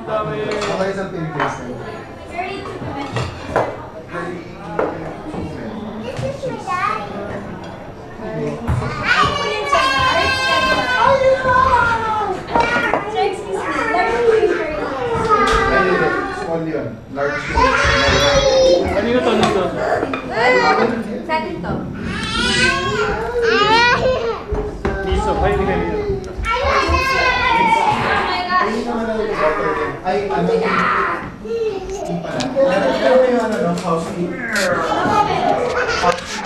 Mga isang Philippines na. Small yun. Large yun. Kanino to nito? Sa atin to. Piso. Ay, hindi kanino. Ay, ano yun? Hindi pala. Ano yung house